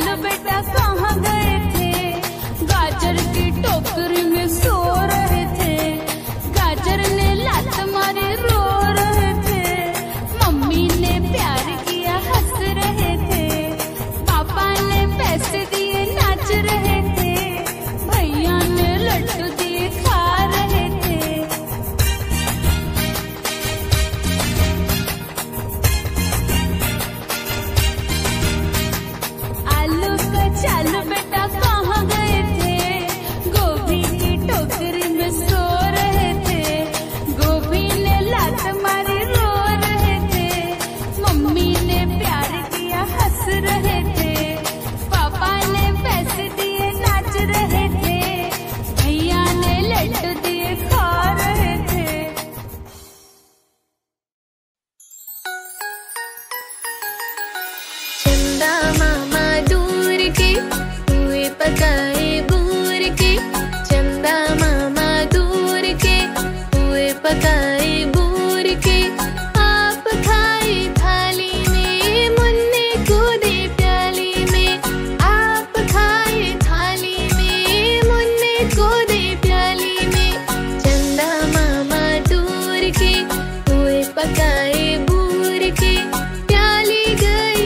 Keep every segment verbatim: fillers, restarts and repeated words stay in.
चालो बेटा कहाँ गए थे, गाजर की टोकरी में सो रहे थे, गाजर ने लात मारी रो रहे थे, मम्मी ने प्यार किया हंस रहे थे, पापा ने पैसे दिए नाच रहे थे, भैया ने लड्डू दिए खा रहे थे। आलू का चालू बेटा कहाँ गए थे, गोभी की टोकरी में सो रहे थे, गोभी ने लात मारी रो रहे थे, मम्मी ने प्यार किया हंस रहे थे, पापा ने पैसे दिए नाच रहे थे, भैया ने लड्डू दिए खा रहे थे। चंदा मामा दूर के हुए पकाए बूर के, चंदा मामा दूर के हुए पकाए बूर के, आप खाए थाली में मुन्ने कूदे प्याली में, आप खाए थाली में मुन्ने कूदे प्याली में, चंदा मामा दूर के हुए पकाए बूर के, प्याली गई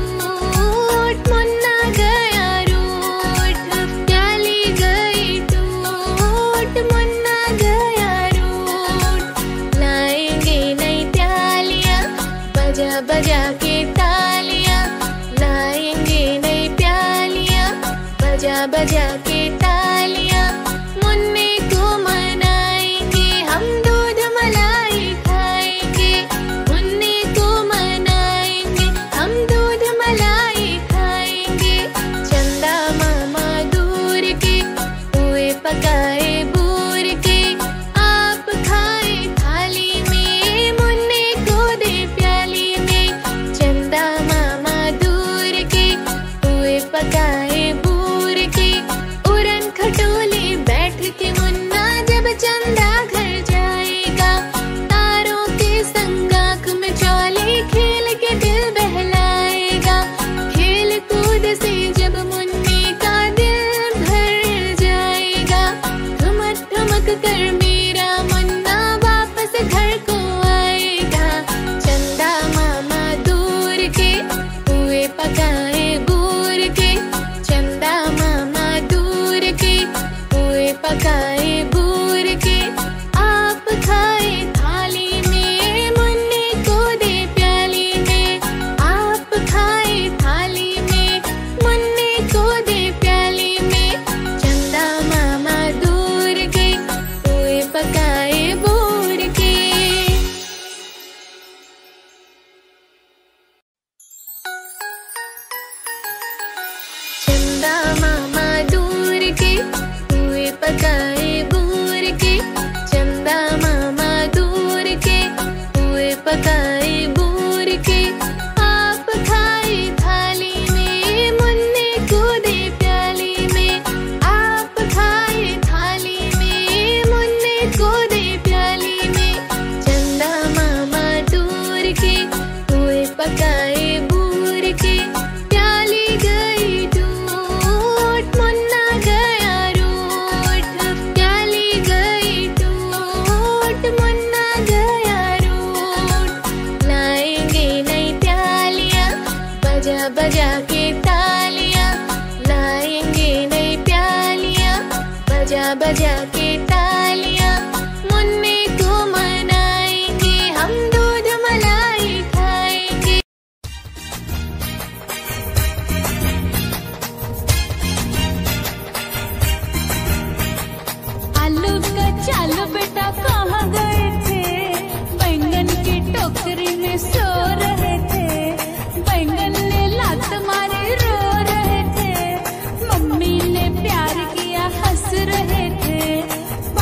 टूट मुन्ना गया रूठ, प्याली गई टूट मुन्ना गया रूठ, लाएंगे नई प्यालियां बजा बजा के तालियां, लाएंगे नई प्यालियां बजा बजा के तालियां, मुन्ने को मनाएंगे हम दूध मलाई खाएंगे, मुन्ने को मनाएंगे हम दूध मलाई खाएंगे, चंदा मामा दूर के हुए पकाए बूर के, आप खाए थाली में मुन्ने को दे प्याली में, चंदा मामा दूर के हुए पकाए बूर के, उड़न खटोले बैठ के मुन्ना जब चंदा घर जाएगा, तारों के संग आँख में चौले खेल के दिल बहलाएगा, खेल कूद से जब मुन्ने का दिल भर जाएगा, ठुमक ठुमक कर मेरा मुन्ना वापस घर को आएगा, चंदा मामा दूर के हुए पकाए बूर के, चंदा मामा दूर के हुए पकाए बूर के, आप खाए थाली में मुन्ने को दे प्याली में, आप खाए थाली में मुन्ने को दे प्याली में, चंदा मामा दूर के हुए पकाए बूर के। चंदा मामा दूर के हुए पकाए बूर के, चंदा मामा दूर के हुए पकाए बूर के, आप खाए थाली में मुन्ने को दे प्याली में, आप खाए थाली में मुन्ने को दे प्याली में, चंदा मामा दूर के हुए पकाए बूर के, प्याली गई टूट मुन्ना गया रूठ, प्याली गई टूट मुन्ना गया रूठ, लाएंगे नई प्यालियां बजा बजा के तालियां, लाएंगे नई प्यालियां बजा बजा के तालियां, मुन्ने को मनाएंगे हम दूध मलाई खाएंगे। आलू का चालू बेटा कहाँ गए थे, बैंगन की टोकरी में सो रहे थे, बैंगन ने लात मारी रो रहे थे, मम्मी ने प्यार किया हंस रहे थे,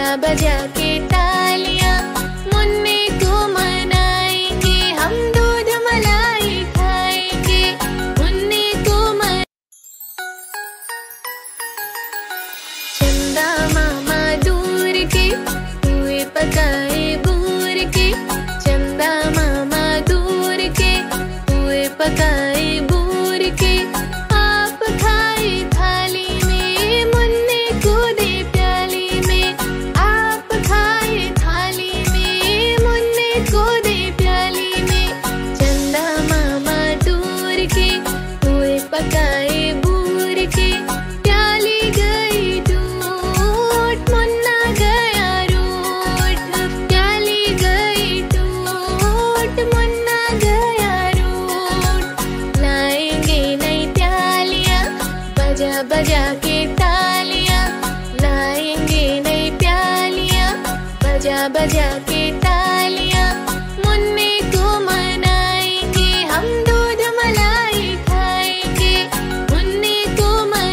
बजा